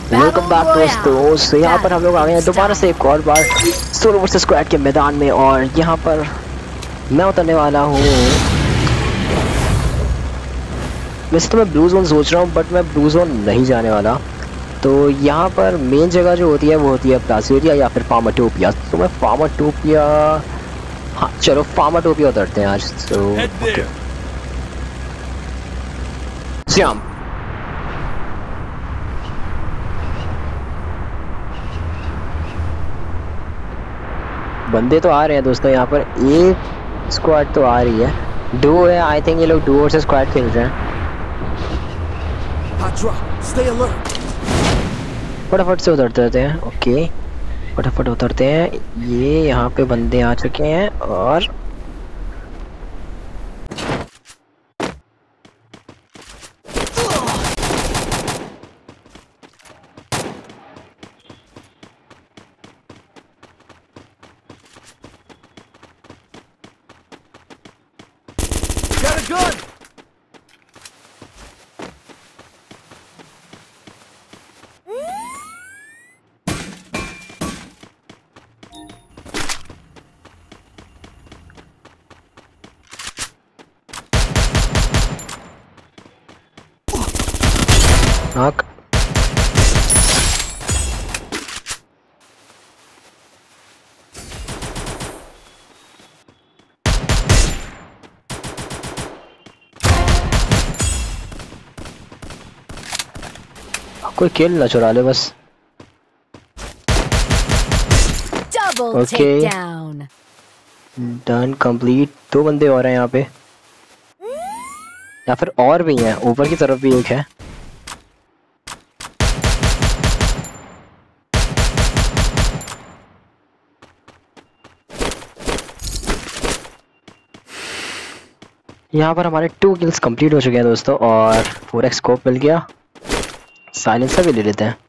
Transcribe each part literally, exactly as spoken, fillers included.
Welcome back दोस्तों। सो यहाँ पर हम लोग आ गए हैं दोबारा से एक और बार सोलो वर्सेस स्क्वाड के मैदान में, और यहाँ पर मैं उतरने वाला हूँ। वैसे तो मैं ब्लू जोन सोच रहा हूँ, बट मैं ब्लू जोन नहीं जाने वाला। तो यहाँ पर मेन जगह जो होती है वो होती है प्लाज़ेरिया या फिर फार्माटोपिया। तो मैं फार्माटोपिया, हाँ चलो फार्माटोपिया उतरते हैं आज। तो ओके श्याम, बंदे तो आ रहे हैं दोस्तों। यहाँ पर एक स्क्वाड तो आ रही है, डुओ है आई थिंक। ये लोग डुओ से स्क्वाड खेल रहे हैं। फटाफट से उतरते रहते हैं। ओके फटाफट उतरते हैं। ये यहाँ पे बंदे आ चुके हैं और Good. knock. कोई किल ना चुरा ले बस। Okay done complete. दो बंदे और हैं यहाँ पे, या फिर और भी हैं, ऊपर की तरफ भी एक है। यहाँ पर हमारे टू किल्स कंप्लीट हो चुके हैं दोस्तों, और फोर एक्स स्कोप मिल गया। साइलेंसर भी ले लेते हैं।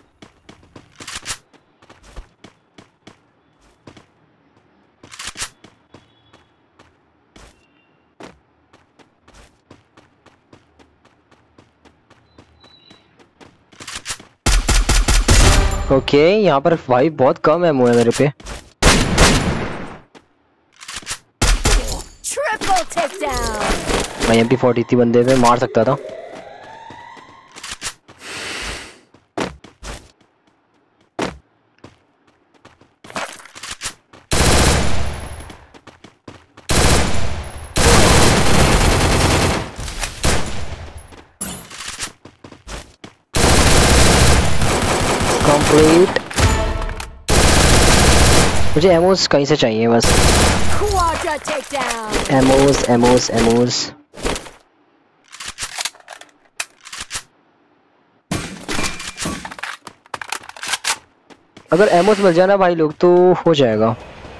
ओके okay, यहाँ पर भाई बहुत कम एमो है मेरे पे। मैं एम पी फोर्टी थी बंदे पे मार सकता था। कंप्लीट। मुझे एमोस कहीं से चाहिए बस। Ammos ammos ammos. अगर एमोस मिल जाए ना भाई लोग तो हो जाएगा।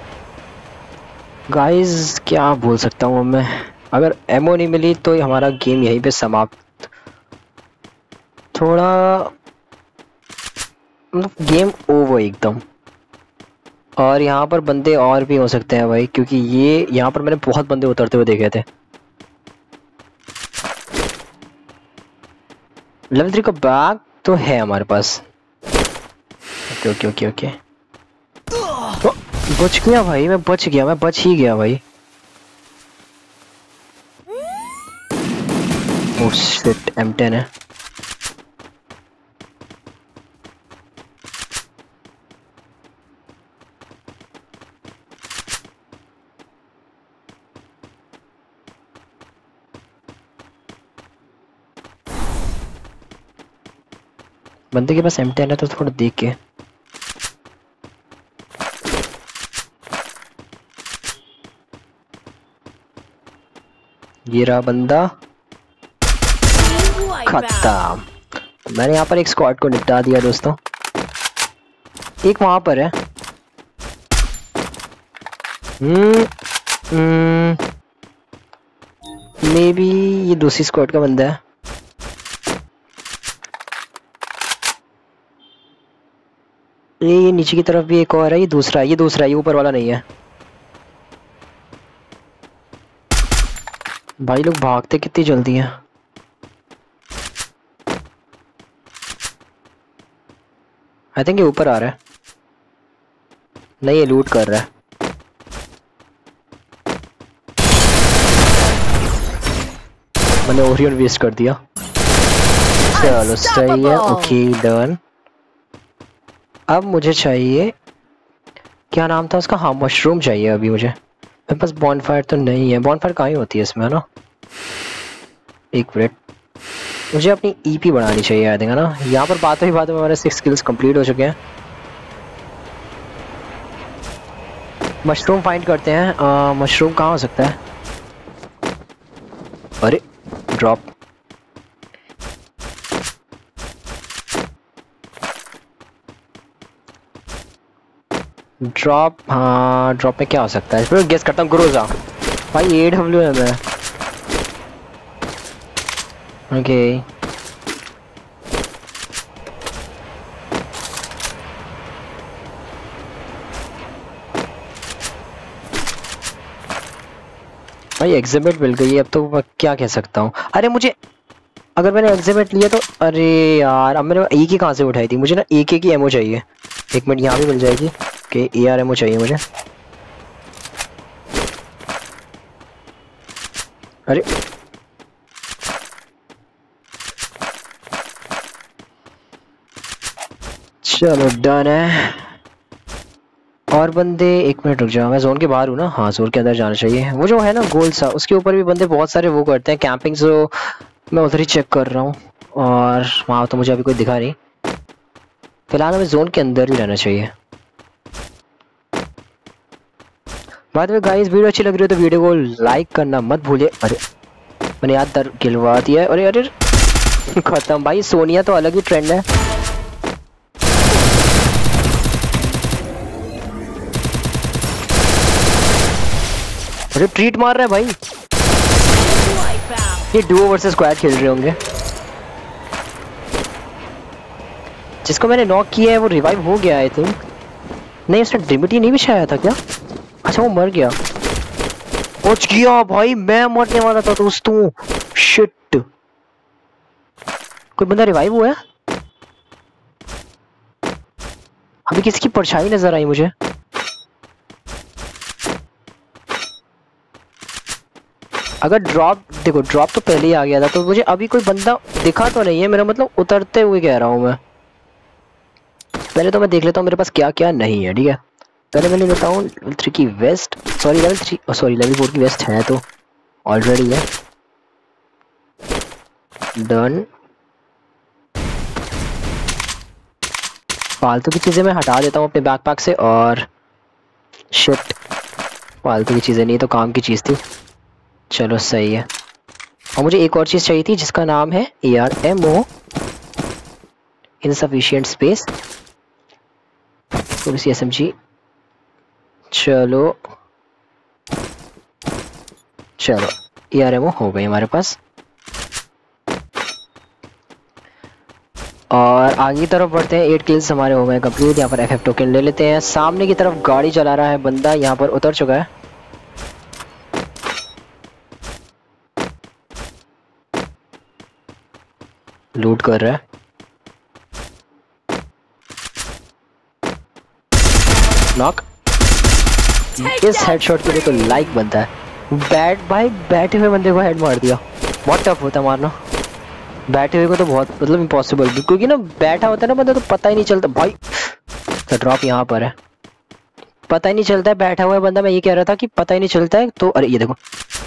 गाइस क्या बोल सकता हूँ मैं, अगर एमो नहीं मिली तो हमारा गेम यहीं पे समाप्त। थोड़ा मतलब गेम ओवर एकदम। और यहाँ पर बंदे और भी हो सकते हैं भाई, क्योंकि ये यहाँ पर मैंने बहुत बंदे उतरते हुए देखे थे। लेवल थ्री का बैग तो है हमारे पास। ओके ओके ओके ओके तो बच गया भाई, मैं बच गया, मैं बच ही गया भाई। ओह शिट एम टेन है। बंदे के पास एम टेन है तो थोड़ा देख के। ये रहा बंदा, खत्म। मैंने यहाँ पर एक स्क्वाड को निपटा दिया दोस्तों। एक वहां पर है। हम्म मे बी ये दूसरी स्क्वाड का बंदा है। ये नीचे की तरफ भी एक और है। ये दूसरा है, ये दूसरा है, ये ऊपर वाला नहीं है। भाई लोग भागते कितनी जल्दी हैं। आई थिंक ये ऊपर आ रहा है। नहीं, ये लूट कर रहा है। मैंने ओरियन वेस्ट कर दिया। चलो सही है। Okay done. अब मुझे चाहिए, क्या नाम था उसका? हाँ, मशरूम चाहिए अभी मुझे। मेरे पास बॉनफायर तो नहीं है। बॉनफायर कहाँ ही होती है इसमें, है ना? एक मिनट, मुझे अपनी ईपी बढ़ानी चाहिए आई थिंक, है ना? यहाँ पर बातों ही बातों में हमारे सिक्स स्किल्स कंप्लीट हो चुके हैं। मशरूम फाइंड करते हैं। आ, मशरूम कहाँ हो सकता है? अरे ड्रॉप। ड्रॉप, हाँ ड्रॉप में क्या हो सकता है? फिर गेस करता हूँ ग्रोजा। भाई ए डब्ल्यू एम है। ओके भाई एग्जिबिट मिल गई है। अब तो मैं क्या कह सकता हूँ? अरे मुझे, अगर मैंने एग्जिबिट लिया तो, अरे यार अब मैंने एक ही कहाँ से उठाई थी? मुझे ना एक की एमओ चाहिए। एक मिनट, यहाँ भी मिल जाएगी। ओके ए आर एमओ चाहिए मुझे। अरे चलो डन है। और बंदे, एक मिनट रुक जाओ, मैं जोन के बाहर हूँ ना? हाँ जोन के अंदर जाना चाहिए। वो जो है ना गोल सा, उसके ऊपर भी बंदे बहुत सारे वो करते हैं कैंपिंग, जो मैं उधर ही चेक कर रहा हूँ। और वहाँ तो मुझे अभी कोई दिखा नहीं। फिलहाल हमें जोन के अंदर ही रहना चाहिए। बाद में गाइस, वीडियो अच्छी लग रही हो तो वीडियो को लाइक करना मत भूलिए। अरे मैंने याद दर गिलवा दिया है। अरे अरे खत्म भाई। सोनिया तो अलग ही ट्रेंड है। अरे ट्रीट मार रहा है भाई। ये डुओ वर्सेस स्क्वाड खेल रहे होंगे। जिसको मैंने नॉक किया है वो रिवाइव हो गया आई थिंक। नहीं, उसने डिमिटी नहीं बिछाया था क्या? अच्छा वो मर गया। पहुंच गया भाई, मैं मरने वाला था दोस्तों। शिट, कोई बंदा रिवाइव हुआ है? अभी किसी की परछाई नजर आई मुझे। अगर ड्रॉप, देखो ड्रॉप तो पहले ही आ गया था, तो मुझे अभी कोई बंदा दिखा तो नहीं है। मेरा मतलब उतरते हुए कह रहा हूँ मैं। पहले तो मैं देख लेता हूँ मेरे पास क्या क्या नहीं है। ठीक है, पहले मैं लेता हूँ लेवल थ्री की vest. Sorry level three, sorry level four की वेस्ट है तो ऑलरेडी है। डन। फालतू की चीजें मैं हटा देता हूँ अपने बैकपैक से। और शिट, फालतू की चीजें नहीं तो काम की चीज थी। चलो सही है। और मुझे एक और चीज चाहिए थी जिसका नाम है A R M O, insufficient space, थोड़ी सी एस एम जी। चलो चलो ए आर एम ओ हो गई हमारे पास। और आगे की तरफ बढ़ते हैं। एट किल्स हमारे हो गए कंप्लीट। यहाँ पर एफ एफ टोकन ले लेते हैं। सामने की तरफ गाड़ी चला रहा है बंदा, यहाँ पर उतर चुका है। लूट कर रहा है। नॉक। इस हेडशॉट के लिए तो लाइक बनता है। बैट भाई, बैठे हुए बंदे को हेड मार दिया। बहुत टफ होता है मारना बैठे हुए को, तो बहुत मतलब इम्पॉसिबल, क्योंकि ना बैठा होता है ना बंदा तो पता ही नहीं चलता भाई। तो ड्रॉप यहाँ पर है, पता ही नहीं चलता है बैठा हुआ है बंदा। मैं ये कह रहा था कि पता ही नहीं चलता है तो। अरे ये देखो,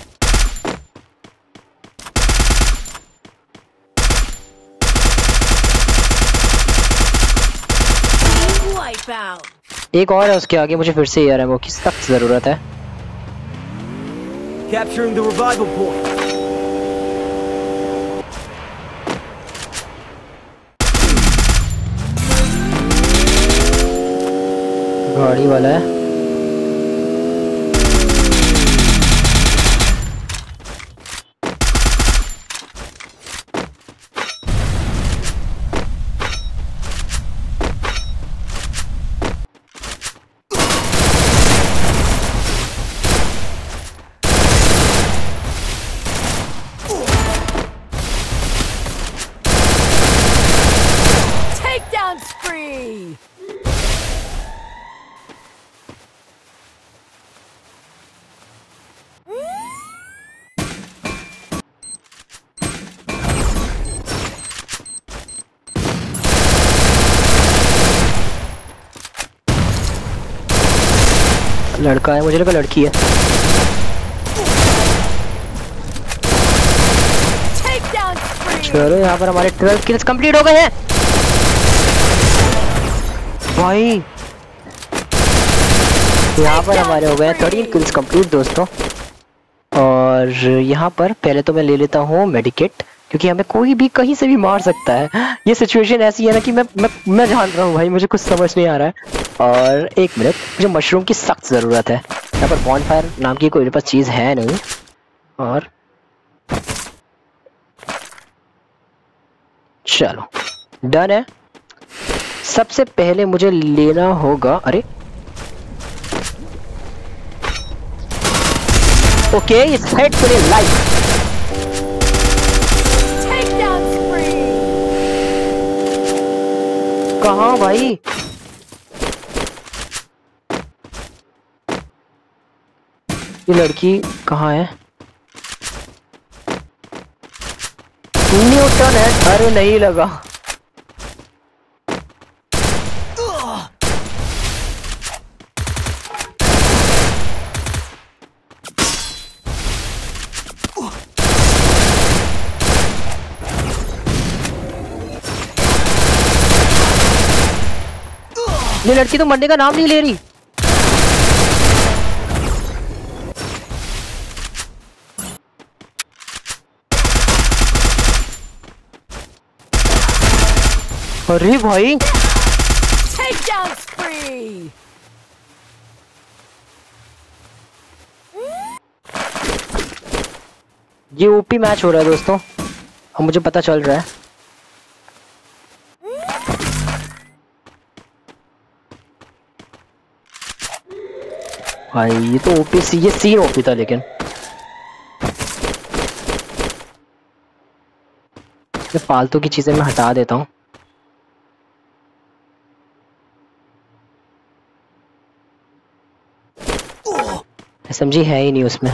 एक और है उसके आगे। मुझे फिर से यार वो की सख्त जरूरत है। Capturing the revival point. गाड़ी वाला है। spree. लड़का है, मुझे लगा लड़की है। चलो यहाँ पर हमारे ट्वेल्व किल्स कंप्लीट हो गए हैं भाई। यहाँ पर हमारे हो गए थर्टीन किल्स कंप्लीट दोस्तों। और यहाँ पर पहले तो मैं ले लेता हूँ मेडिकेट, क्योंकि हमें कोई भी कहीं से भी मार सकता है। ये सिचुएशन ऐसी है ना कि मैं मैं मैं जान रहा हूँ भाई, मुझे कुछ समझ नहीं आ रहा है। और एक मिनट, मुझे मशरूम की सख्त ज़रूरत है। यहाँ पर बॉनफायर नाम की कोई मेरे पास चीज़ है नहीं। और चलो डन है। सबसे पहले मुझे लेना होगा, अरे okay it's head for your life. कहाँ भाई? ये लड़की कहाँ है? न्यूटन है। अरे नहीं लगा। ये लड़की तो मरने का नाम नहीं ले रही। अरे भाई ये ओपी मैच हो रहा है दोस्तों, अब मुझे पता चल रहा है। भाई ये तो ओपी सी, ये सीन ओपी था। लेकिन ये फालतू की चीजें मैं हटा देता हूँ। एसएमजी है ही नहीं उसमें।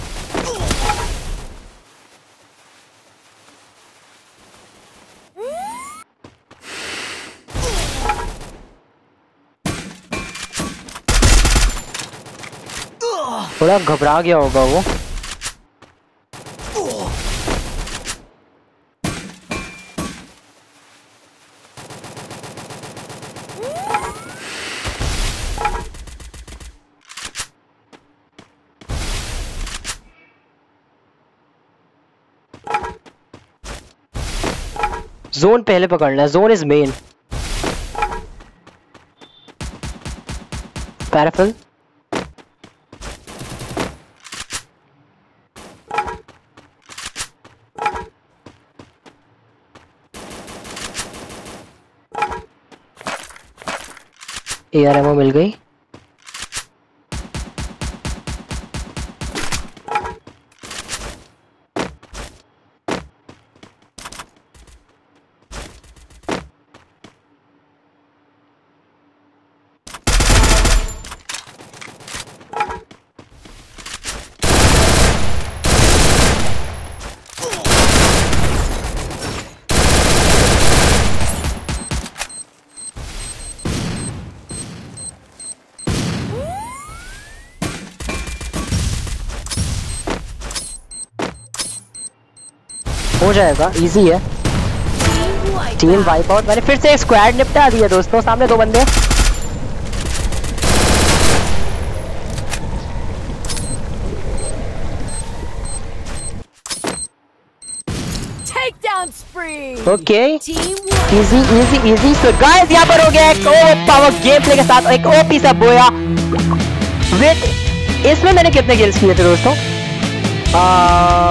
थोड़ा घबरा गया होगा वो। जोन पहले पकड़ना है, जोन इज मेन। पैराफिल एआर एमओ मिल गई। हो जाएगा, इजी है। Team wipe out. मैंने फिर से एक स्क्वाड निपटा दिया दोस्तों, सामने दो बंदे। Okay easy easy easy. So guys यहाँ पर हो गया एक ओ पावर गेम प्ले के साथ एक ओपी सा बोया। वेट, इसमें मैंने कितने किल्स किए थे दोस्तों? आ,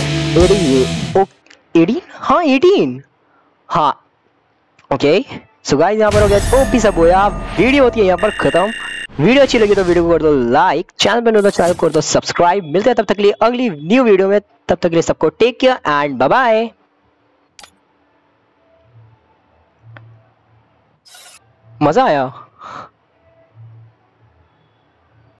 एटीन, हाँ एटीन, हाँ ओके। सो गाइस यहाँ पर हो गया ओपी सा बोया। वीडियो होती है यहाँ पर खत्म। वीडियो अच्छी लगी तो वीडियो को कर दो लाइक, चैनल पर नए हो तो चैनल को कर दो सब्सक्राइब। मिलते हैं तब तक के लिए अगली न्यू वीडियो में। तब तक के लिए सबको take care and bye bye. मज़ा आया।